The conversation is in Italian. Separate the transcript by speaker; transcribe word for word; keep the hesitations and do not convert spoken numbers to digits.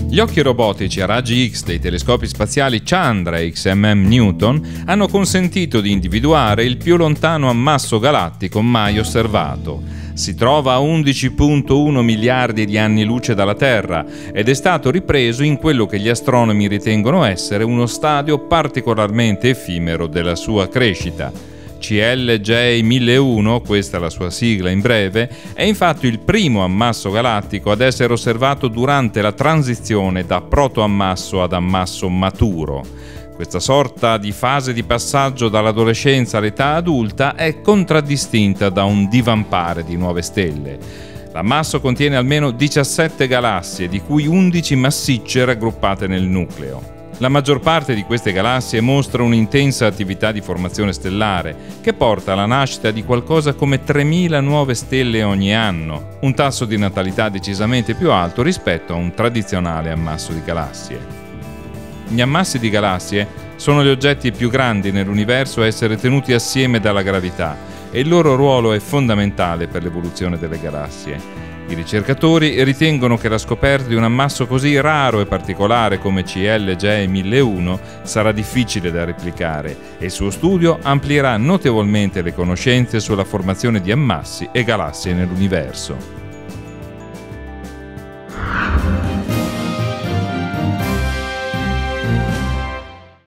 Speaker 1: Gli occhi robotici a raggi X dei telescopi spaziali Chandra e X M M Newton hanno consentito di individuare il più lontano ammasso galattico mai osservato. Si trova a undici virgola uno miliardi di anni luce dalla Terra ed è stato ripreso in quello che gli astronomi ritengono essere uno stadio particolarmente effimero della sua crescita. C L J milleuno, questa è la sua sigla in breve, è infatti il primo ammasso galattico ad essere osservato durante la transizione da protoammasso ad ammasso maturo. Questa sorta di fase di passaggio dall'adolescenza all'età adulta è contraddistinta da un divampare di nuove stelle. L'ammasso contiene almeno diciassette galassie, di cui undici massicce raggruppate nel nucleo. La maggior parte di queste galassie mostra un'intensa attività di formazione stellare che porta alla nascita di qualcosa come tremila nuove stelle ogni anno, un tasso di natalità decisamente più alto rispetto a un tradizionale ammasso di galassie. Gli ammassi di galassie sono gli oggetti più grandi nell'universo a essere tenuti assieme dalla gravità e il loro ruolo è fondamentale per l'evoluzione delle galassie. I ricercatori ritengono che la scoperta di un ammasso così raro e particolare come C L J milleuno sarà difficile da replicare e il suo studio amplierà notevolmente le conoscenze sulla formazione di ammassi e galassie nell'universo.